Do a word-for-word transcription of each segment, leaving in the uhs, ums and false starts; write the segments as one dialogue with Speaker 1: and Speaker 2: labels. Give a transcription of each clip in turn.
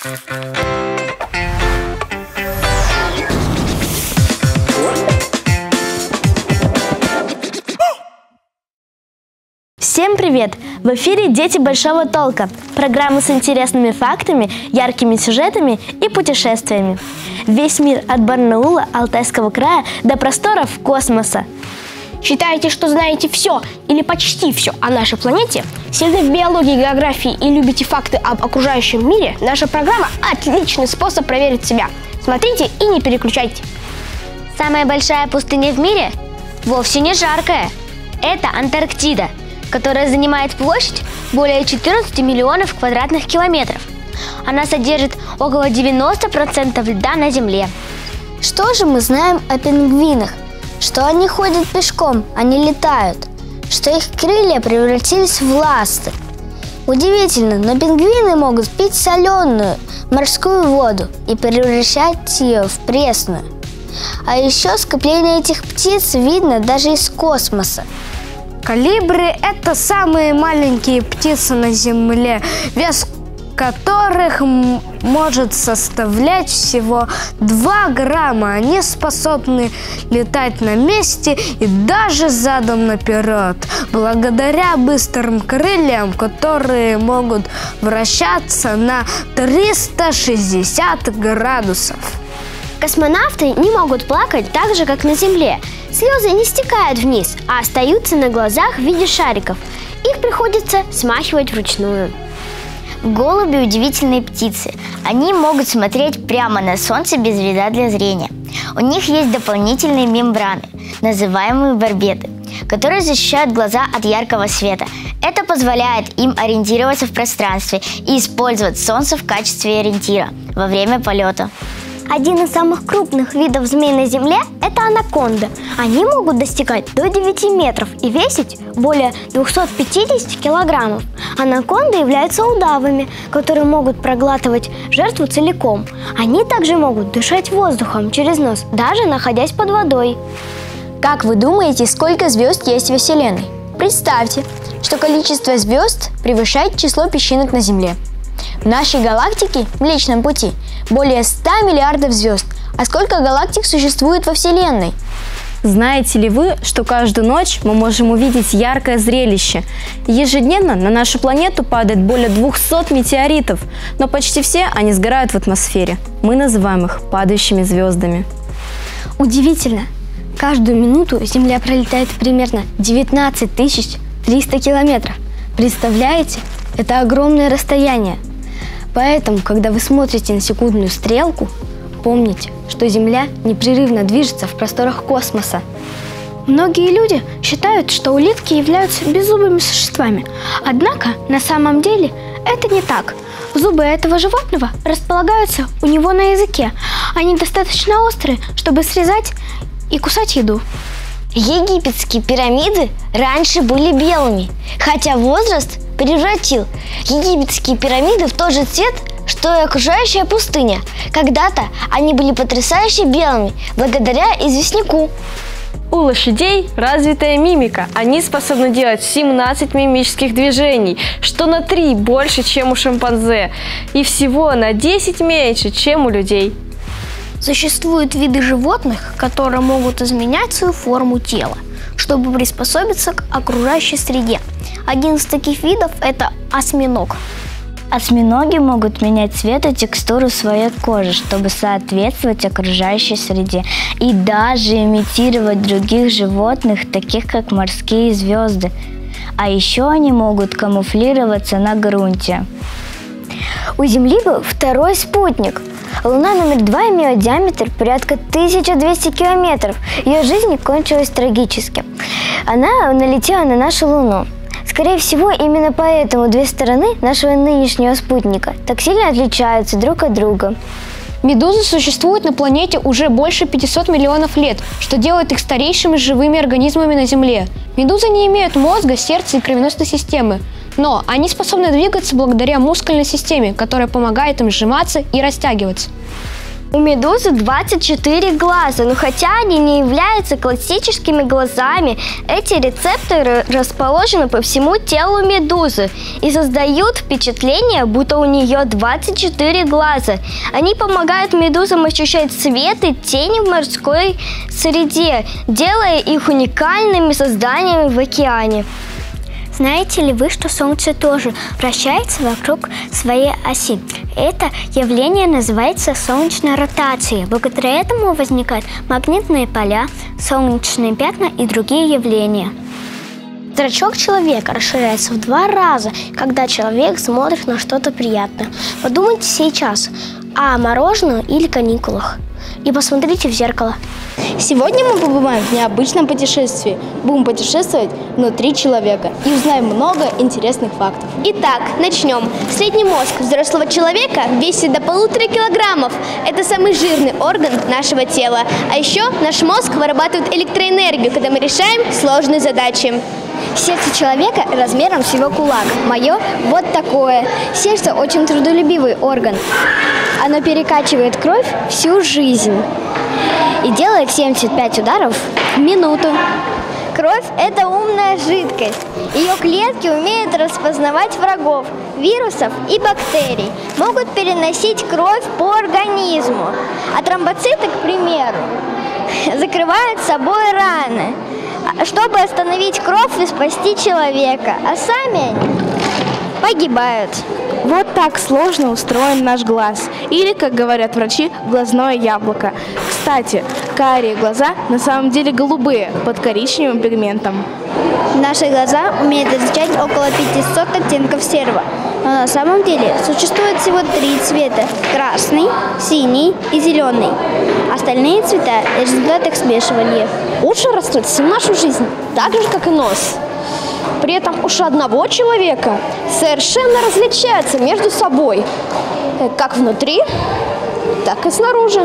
Speaker 1: Всем привет! В эфире «Дети большого толка» – программа с интересными фактами, яркими сюжетами и путешествиями. Весь мир от Барнаула, Алтайского края до просторов космоса.
Speaker 2: Считаете, что знаете все или почти все о нашей планете? Сильны в биологии, географии и любите факты об окружающем мире? Наша программа – отличный способ проверить себя. Смотрите и не переключайте.
Speaker 3: Самая большая пустыня в мире вовсе не жаркая. Это Антарктида, которая занимает площадь более четырнадцати миллионов квадратных километров. Она содержит около девяноста процентов льда на Земле.
Speaker 4: Что же мы знаем о пингвинах? Что они ходят пешком, а не летают. Что их крылья превратились в ласты. Удивительно, но пингвины могут пить соленую морскую воду и превращать ее в пресную. А еще скопление этих птиц видно даже из космоса.
Speaker 5: Колибри – это самые маленькие птицы на Земле, вес которых может составлять всего два грамма. Они способны летать на месте и даже задом наперед, благодаря быстрым крыльям, которые могут вращаться на триста шестьдесят градусов.
Speaker 2: Космонавты не могут плакать так же, как на Земле. Слезы не стекают вниз, а остаются на глазах в виде шариков. Их приходится смахивать вручную.
Speaker 3: Голуби – удивительные птицы. Они могут смотреть прямо на Солнце без вреда для зрения. У них есть дополнительные мембраны, называемые барбеты, которые защищают глаза от яркого света. Это позволяет им ориентироваться в пространстве и использовать Солнце в качестве ориентира во время полета.
Speaker 2: Один из самых крупных видов змей на Земле – это анаконды. Они могут достигать до девяти метров и весить более двухсот пятидесяти килограммов. Анаконды являются удавами, которые могут проглатывать жертву целиком. Они также могут дышать воздухом через нос, даже находясь под водой.
Speaker 4: Как вы думаете, сколько звезд есть во Вселенной? Представьте, что количество звезд превышает число песчинок на Земле. В нашей галактике, Млечном Пути, более ста миллиардов звезд. А сколько галактик существует во Вселенной?
Speaker 6: Знаете ли вы, что каждую ночь мы можем увидеть яркое зрелище? Ежедневно на нашу планету падает более двухсот метеоритов, но почти все они сгорают в атмосфере. Мы называем их падающими звездами.
Speaker 2: Удивительно! Каждую минуту Земля пролетает примерно девятнадцать тысяч триста километров. Представляете? Это огромное расстояние. Поэтому, когда вы смотрите на секундную стрелку, помните, что Земля непрерывно движется в просторах космоса. Многие люди считают, что улитки являются беззубыми существами. Однако, на самом деле, это не так. Зубы этого животного располагаются у него на языке. Они достаточно острые, чтобы срезать и кусать еду.
Speaker 3: Египетские пирамиды раньше были белыми, хотя возраст превратил египетские пирамиды в тот же цвет, что и окружающая пустыня. Когда-то они были потрясающе белыми, благодаря известняку.
Speaker 7: У лошадей развитая мимика. Они способны делать семнадцать мимических движений, что на три больше, чем у шимпанзе, и всего на десять меньше, чем у людей.
Speaker 2: Существуют виды животных, которые могут изменять свою форму тела, чтобы приспособиться к окружающей среде. Один из таких видов – это осьминог.
Speaker 3: Осьминоги могут менять цвет и текстуру своей кожи, чтобы соответствовать окружающей среде, и даже имитировать других животных, таких как морские звезды. А еще они могут камуфлироваться на грунте.
Speaker 2: У Земли был второй спутник. Луна номер два имела диаметр порядка тысячи двухсот километров. Ее жизнь кончилась трагически. Она налетела на нашу Луну. Скорее всего, именно поэтому две стороны нашего нынешнего спутника так сильно отличаются друг от друга.
Speaker 5: Медузы существуют на планете уже больше пятисот миллионов лет, что делает их старейшими живыми организмами на Земле. Медузы не имеют мозга, сердца и кровеносной системы, но они способны двигаться благодаря мускульной системе, которая помогает им сжиматься и растягиваться.
Speaker 4: У медузы двадцать четыре глаза, но хотя они не являются классическими глазами, эти рецепторы расположены по всему телу медузы и создают впечатление, будто у нее двадцать четыре глаза. Они помогают медузам ощущать свет и тени в морской среде, делая их уникальными созданиями в океане.
Speaker 2: Знаете ли вы, что Солнце тоже вращается вокруг своей оси? Это явление называется солнечной ротацией. Благодаря этому возникают магнитные поля, солнечные пятна и другие явления.
Speaker 4: Зрачок человека расширяется в два раза, когда человек смотрит на что-то приятное. Подумайте сейчас о мороженом или каникулах и посмотрите в зеркало.
Speaker 8: Сегодня мы побываем в необычном путешествии. Будем путешествовать внутри человека и узнаем много интересных фактов.
Speaker 2: Итак, начнем. Средний мозг взрослого человека весит до полутора килограммов. Это самый жирный орган нашего тела. А еще наш мозг вырабатывает электроэнергию, когда мы решаем сложные задачи.
Speaker 4: Сердце человека размером с его кулак. Мое вот такое. Сердце очень трудолюбивый орган. Оно перекачивает кровь всю жизнь и делает семьдесят пять ударов в минуту. Кровь – это умная жидкость. Ее клетки умеют распознавать врагов, вирусов и бактерий, могут переносить кровь по организму. А тромбоциты, к примеру, закрывают собой раны, чтобы остановить кровь и спасти человека, а сами они погибают.
Speaker 8: Вот так сложно устроен наш глаз. Или, как говорят врачи, глазное яблоко. Кстати, карие глаза на самом деле голубые, под коричневым пигментом.
Speaker 4: Наши глаза умеют различать около пятисот оттенков серого. Но на самом деле существует всего три цвета – красный, синий и зеленый. Остальные цвета – результат их смешивания.
Speaker 8: Уши растут всю нашу жизнь, так же, как и нос. При этом уши одного человека совершенно различаются между собой, как внутри, так и снаружи.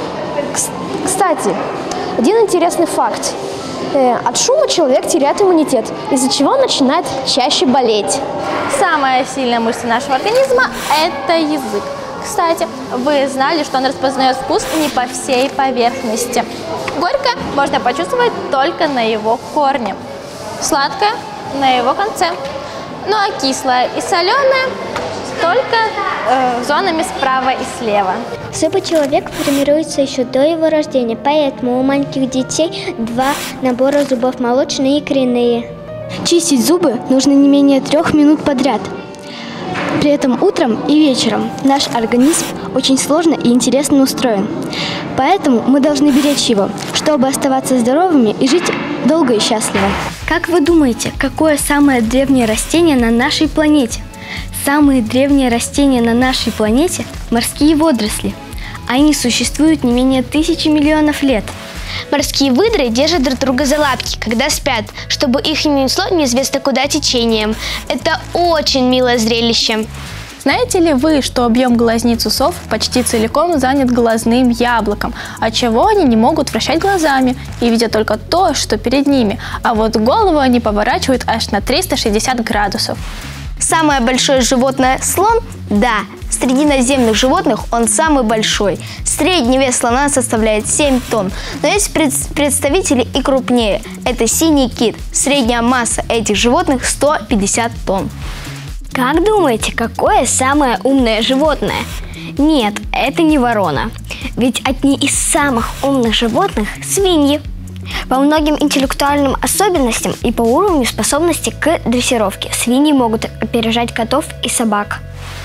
Speaker 8: Кстати, один интересный факт. От шума человек теряет иммунитет, из-за чего начинает чаще болеть.
Speaker 9: Самая сильная мышца нашего организма – это язык. Кстати, вы знали, что он распознает вкус не по всей поверхности. Горькое можно почувствовать только на его корне, сладкое – на его конце, ну а кислое и соленое только э, зонами справа и слева.
Speaker 2: Зубы человека формируются еще до его рождения, поэтому у маленьких детей два набора зубов – молочные и коренные.
Speaker 4: Чистить зубы нужно не менее трех минут подряд. При этом утром и вечером наш организм очень сложно и интересно устроен. Поэтому мы должны беречь его, чтобы оставаться здоровыми и жить долго и счастливо.
Speaker 2: Как вы думаете, какое самое древнее растение на нашей планете? Самые древние растения на нашей планете – морские водоросли. Они существуют не менее тысячи миллионов лет.
Speaker 4: Морские выдры держат друг друга за лапки, когда спят, чтобы их не несло неизвестно куда течением. Это очень милое зрелище.
Speaker 9: Знаете ли вы, что объем глазниц у сов почти целиком занят глазным яблоком, отчего они не могут вращать глазами и видят только то, что перед ними, а вот голову они поворачивают аж на триста шестьдесят градусов.
Speaker 3: Самое большое животное – слон? Да, среди наземных животных он самый большой. Средний вес слона составляет семь тонн, но есть представители и крупнее. Это синий кит. Средняя масса этих животных – сто пятьдесят тонн.
Speaker 2: Как думаете, какое самое умное животное? Нет, это не ворона. Ведь одни из самых умных животных – свиньи. По многим интеллектуальным особенностям и по уровню способности к дрессировке свиньи могут опережать котов и собак.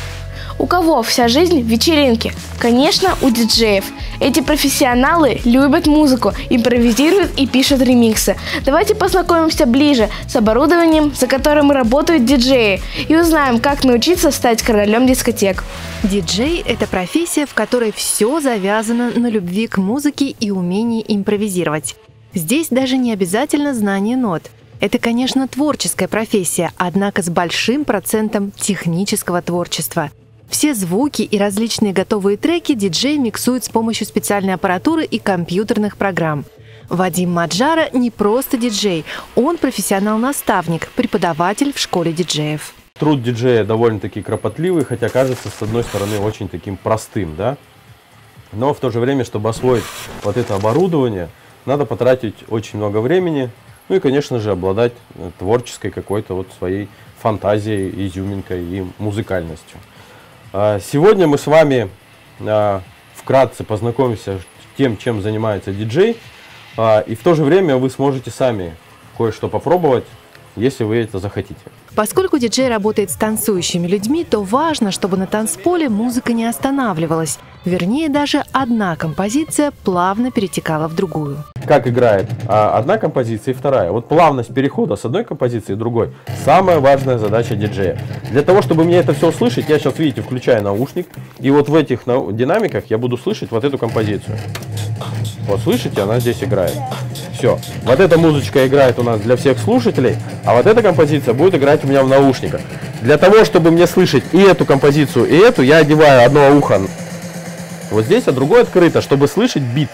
Speaker 8: У кого вся жизнь в вечеринке? Конечно, у диджеев. Эти профессионалы любят музыку, импровизируют и пишут ремиксы. Давайте познакомимся ближе с оборудованием, за которым работают диджеи, и узнаем, как научиться стать королем дискотек.
Speaker 10: Диджей – это профессия, в которой все завязано на любви к музыке и умении импровизировать. Здесь даже не обязательно знание нот. Это, конечно, творческая профессия, однако с большим процентом технического творчества. Все звуки и различные готовые треки диджей миксует с помощью специальной аппаратуры и компьютерных программ. Вадим Маджара не просто диджей, он профессионал-наставник, преподаватель в школе диджеев.
Speaker 11: Труд диджея довольно-таки кропотливый, хотя кажется, с одной стороны, очень таким простым, да? Но в то же время, чтобы освоить вот это оборудование, надо потратить очень много времени. Ну и, конечно же, обладать творческой какой-то вот своей фантазией, изюминкой и музыкальностью. Сегодня мы с вами вкратце познакомимся с тем, чем занимается диджей. И в то же время вы сможете сами кое-что попробовать, если вы это захотите.
Speaker 10: Поскольку диджей работает с танцующими людьми, то важно, чтобы на танцполе музыка не останавливалась. Вернее, даже одна композиция плавно перетекала в другую.
Speaker 11: Как играет а, одна композиция и вторая. Вот плавность перехода с одной композиции в другой – самая важная задача диджея. Для того, чтобы мне это все услышать, я сейчас, видите, включаю наушник. И вот в этих динамиках я буду слышать вот эту композицию. Вот слышите, она здесь играет. Все. Вот эта музычка играет у нас для всех слушателей, а вот эта композиция будет играть у меня в наушниках. Для того, чтобы мне слышать и эту композицию, и эту, я одеваю одно ухо вот здесь, а другое открыто, чтобы слышать бит.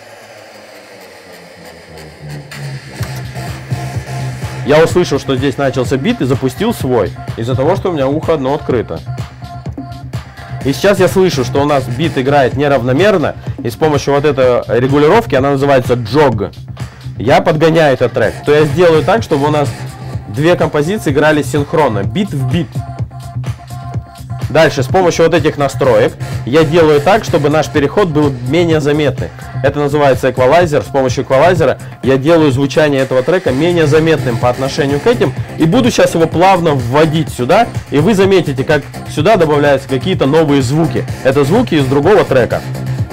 Speaker 11: Я услышал, что здесь начался бит и запустил свой, из-за того, что у меня ухо одно открыто. И сейчас я слышу, что у нас бит играет неравномерно, и с помощью вот этой регулировки, она называется джог, я подгоняю этот трек. То я сделаю так, чтобы у нас две композиции играли синхронно, бит в бит. Дальше, с помощью вот этих настроек, я делаю так, чтобы наш переход был менее заметный. Это называется эквалайзер. С помощью эквалайзера я делаю звучание этого трека менее заметным по отношению к этим. И буду сейчас его плавно вводить сюда. И вы заметите, как сюда добавляются какие-то новые звуки. Это звуки из другого трека.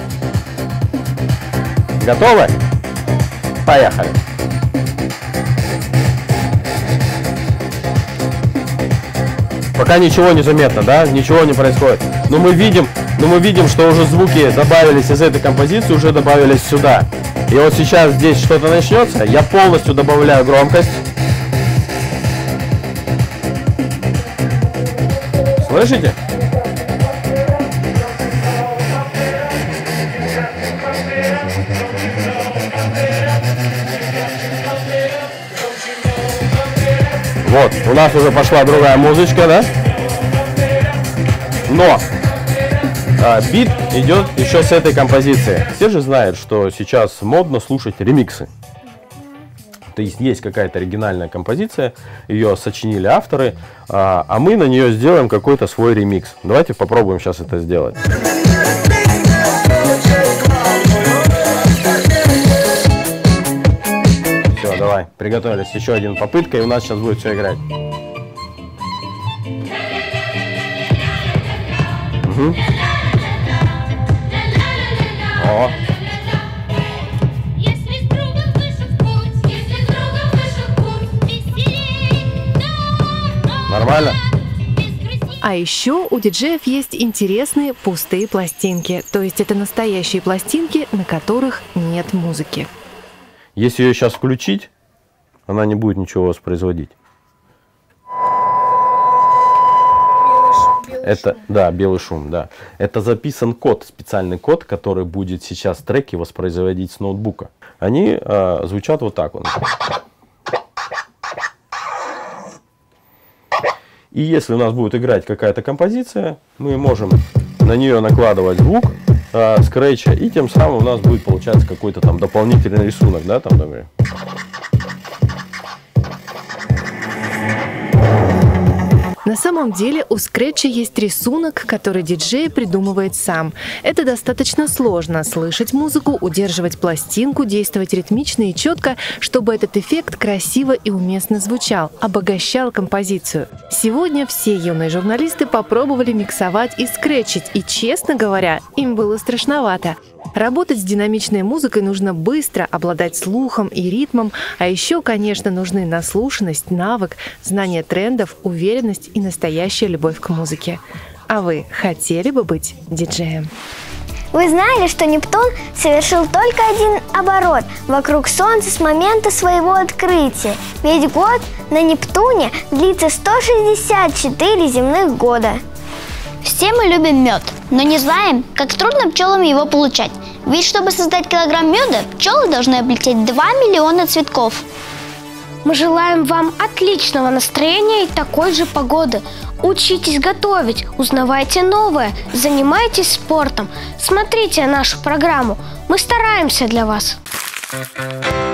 Speaker 11: Готовы? Поехали. Пока ничего не заметно, да? Ничего не происходит. Но мы видим, но мы видим, что уже звуки добавились из этой композиции, уже добавились сюда. И вот сейчас здесь что-то начнется. Я полностью добавляю громкость. Слышите? Вот, у нас уже пошла другая музычка, да? Но а, бит идет еще с этой композиции. Все же знают, что сейчас модно слушать ремиксы. То есть есть какая-то оригинальная композиция, ее сочинили авторы, а, а мы на нее сделаем какой-то свой ремикс. Давайте попробуем сейчас это сделать. Давай, приготовились. Еще один попытка, и у нас сейчас будет все играть. Угу. О. Нормально?
Speaker 10: А еще у диджеев есть интересные пустые пластинки. То есть это настоящие пластинки, на которых нет музыки.
Speaker 11: Если ее сейчас включить, она не будет ничего воспроизводить. Белый, белый это, шум. Да, белый шум, да. Это записан код, специальный код, который будет сейчас треки воспроизводить с ноутбука. Они э, звучат вот так вот. И если у нас будет играть какая-то композиция, мы можем на нее накладывать звук э, скретча, и тем самым у нас будет получаться какой-то там дополнительный рисунок, да, там, например.
Speaker 10: На самом деле у скретча есть рисунок, который диджей придумывает сам. Это достаточно сложно – слышать музыку, удерживать пластинку, действовать ритмично и четко, чтобы этот эффект красиво и уместно звучал, обогащал композицию. Сегодня все юные журналисты попробовали миксовать и скретчить, и, честно говоря, им было страшновато. Работать с динамичной музыкой нужно быстро, обладать слухом и ритмом, а еще, конечно, нужны наслушанность, навык, знание трендов, уверенность и настоящая любовь к музыке. А вы хотели бы быть диджеем?
Speaker 4: Вы знали, что Нептун совершил только один оборот вокруг Солнца с момента своего открытия? Ведь год на Нептуне длится сто шестьдесят четыре земных года.
Speaker 3: Все мы любим мед, но не знаем, как трудно пчелам его получать. Ведь чтобы создать килограмм меда, пчелы должны облететь два миллиона цветков.
Speaker 2: Мы желаем вам отличного настроения и такой же погоды.
Speaker 8: Учитесь готовить, узнавайте новое, занимайтесь спортом. Смотрите нашу программу. Мы стараемся для вас.